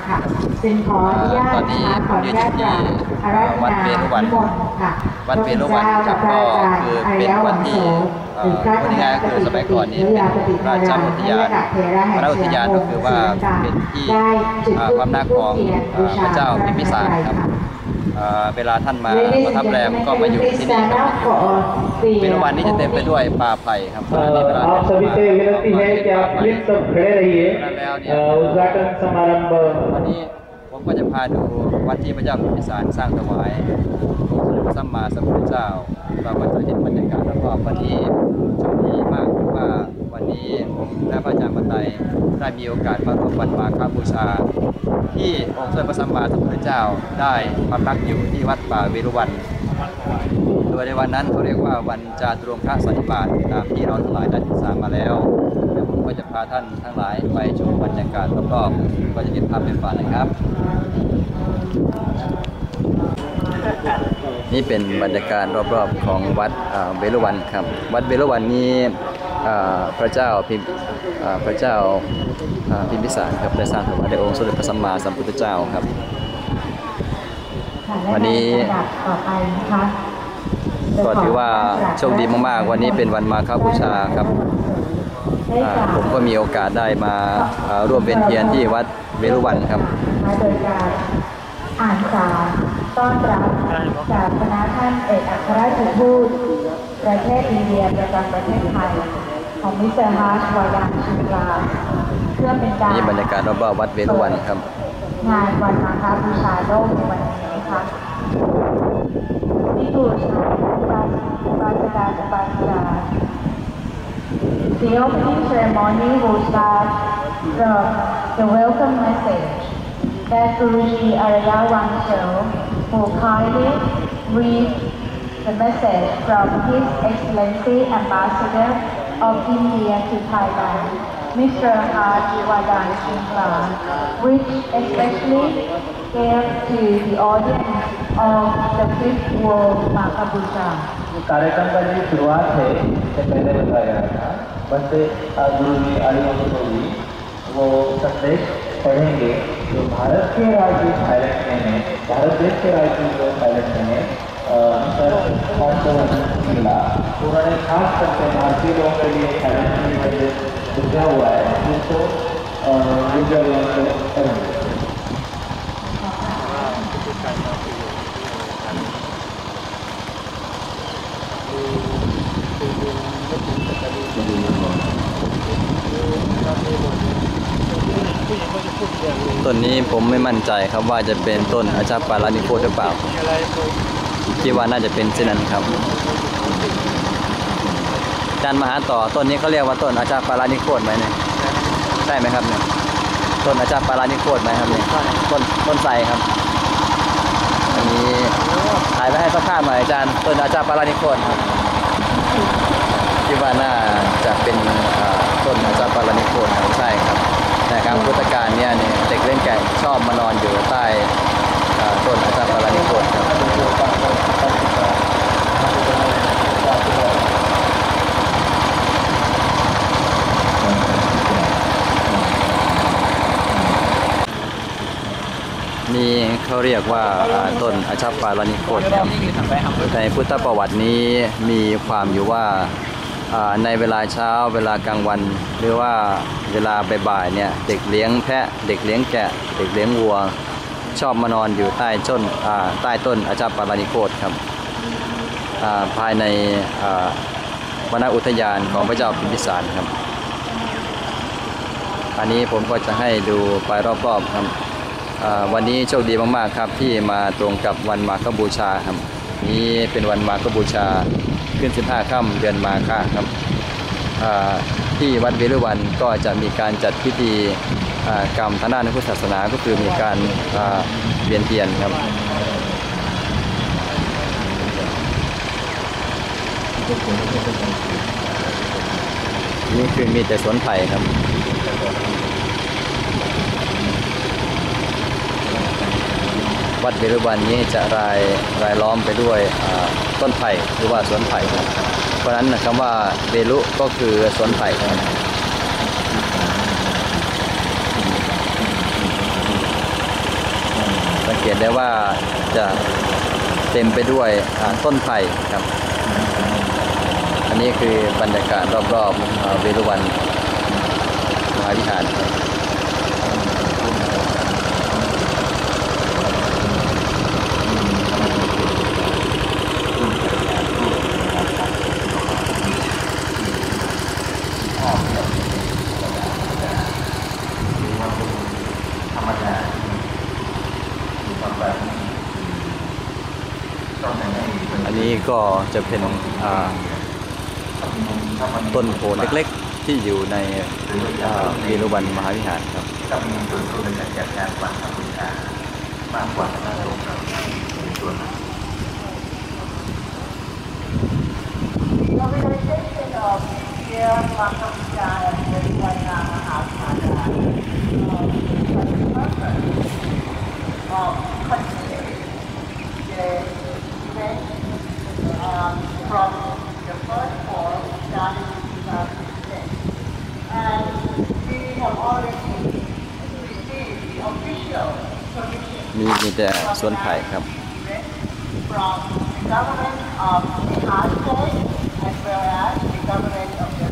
ค่ะจึงขออนุญาตตอนนี้ขออนุญาตจากวัดเวรุวันวัดเวรุวันครับก็คือเป็นวัดที่พูดง่ายๆคือสมัยก่อนนี้เป็นราชอุทยานพระอุทยานก็คือว่าเป็นที่พำนักของพระเจ้าพิมพิสารครับเวลาท่านมาประทับแรมก็มาอยู่ที่นี่ครับเวรุวันนี้จะเต็มไปด้วยป่าไผ่ครับ आप सभी से विनती है कि आप प्लीज सब खड़े रहिए उद्घाटन समारंभ วันนี้ผมก็จะพาดูวัดที่พระเจ้าพิมพิสารสร้างถวายองค์สมเด็จพระสัมมาสัมพุทธเจ้าเราก็จะเห็นบรรยากาศรอบๆวันนี้โชคดีมากว่าวันนี้ผมและพระอาจารย์บันไดได้มีโอกาสมาร่วมวันมาฆบูชาที่องค์สมเด็จพระสัมมาสัมพุทธเจ้าได้พำนักอยู่ที่วัดป่าเวรุวันโดยในวันนั้นเขาเรียกว่าวันจาตุรงคสันนิบาตตามที่เราทั้งหลายได้ศึกษามาแล้วเดี๋ยวผมก็จะพาท่านทั้งหลายไปชมบรรยากาศรอบๆก็จะเห็นภาพเป็นฝันนะครับนี่เป็นบรรยากาศรอบๆของวัดเวรุวันครับวัดเวรุวันนี้พระเจ้าพิมพิสารครับได้สร้างถวายแด่องค์สมเด็จพระสัมมาสัมพุทธเจ้าครับวันนี้ก็ถือว่าโชคดีมากๆวันนี้เป็นวันมาฆบูชาครับผมก็มีโอกาสได้มาร่วมเวียนเทียนที่วัดเวรุวันครับโดยการอ่านสารต้อนรับจากคณะท่านเอกอัครราชทูตประเทศอินเดียประจำประเทศไทยของมิสเตอร์ฮาร์ชวายันชินลาเพื่อเป็นการนี่บรรยากาศรอบๆวัดเวรุวันครับงานวันมาฆบูชาโลกในวันนี้ค่ะที่บูชาบาสการบาสการ The opening ceremony will start from the welcome message that Guruji Arya Wangso will kindly read the message from His Excellency Ambassador of India to Thailand, Mr. Harshvardhan Shringla, which especially gave to the audience of the 5th World Maha Puja. कार्यक्रम का जो शुरुआत है इससे पहले बताया था बस गुरु जी आर्यवंशो जी वो संदेश पढ़ेंगे जो भारत के राज्य थाईलैंड में है भारत देश के राज्य जो थाईलैंड में है उन्होंने खास करके भारतीय लोगों के लिए थाईलैंड में जो पूजा हुआ है जिसको करेंगे ต้นนี้ผมไม่มั่นใจครับว่าจะเป็นต้นอาจารย์ปารานิโคหรือเปล่าคิดว่าน่าจะเป็นเช่นนั้นครับอาจารย์มหาต่อต้นนี้เขาเรียกว่าต้นอาจารย์ปารานิโคไหมเนี่ยใช่ไหมครับเนี่ยต้นอาจารย์ปารานิโคไหมครับเนี่ยต้นไทรครับอันนี้ถ่ายไว้ให้สักภาพหน่อยอาจารย์ต้นอาจารย์ปารานิโคครับคิดว่าน่าจะเป็นต้นอาจารย์ปารานิโคครับใช่ครับนะครับพุทธกาลเนี่ยเด็กเล่นแก่ชอบมานอนอยู่ใต้ต้นอาจารย์ปารานิโคครับนี่เขาเรียกว่าต้นอาจารย์ปารานิโคครับในพุทธประวัตินี้มีความอยู่ว่าในเวลาเช้าเวลากลางวันหรือว่าเวลาบ่ายๆเนี่ยเด็กเลี้ยงแพะเด็กเลี้ยงแกะเด็กเลี้ยงวัวชอบมานอนอยู่ใต้ต้นอาจารย์ปารานิโคครับภายในวนอุทยานของพระเจ้าพิมพิสารครับอันนี้ผมก็จะให้ดูไปรอบๆครับวันนี้โชคดีมากๆครับที่มาตรงกับวันมาฆบูชาครับนี้เป็นวันมาฆบูชาขึ้น15 ค่ำเดือนมาฆครับที่วัดเวรุวันก็จะมีการจัดพิธีกรรมทางด้านพุทธศาสนาก็คือมีการเวียนเทียนครับนี่คือมีแต่สวนไผ่ครับวัดเวรุวันนี้จะรายล้อมไปด้วยต้นไผ่หรือว่าสวนไผ่ครับเพราะฉะนั้นคำว่าเวรุก็คือสวนไผ่ครับเกตได้ว่าจะเต็มไปด้วยต้นไผ่ครับอันนี้คือบรรยากาศรอบๆเวรุวันมหาวิหารครับอันนี้ก็จะเป็นต้นโพเล็กๆที่อยู่ในเวรุวันมหาวิหารครับ from the first fall starting in 2006. And we have already received the official permission มีแต่สวนไผ่ครับ from the government of Bihar State as well as the government of the